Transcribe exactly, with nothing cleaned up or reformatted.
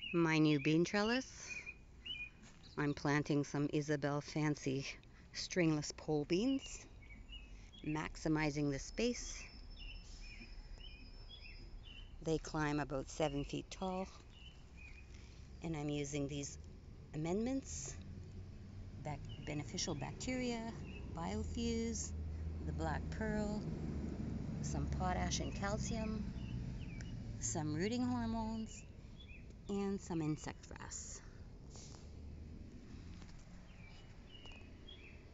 My new bean trellis. I'm planting some Isabel fancy stringless pole beans, maximizing the space. They climb about seven feet tall, and I'm using these amendments: bac beneficial bacteria, biofuse, the black pearl, some potash and calcium, some rooting hormones, and some insect frass.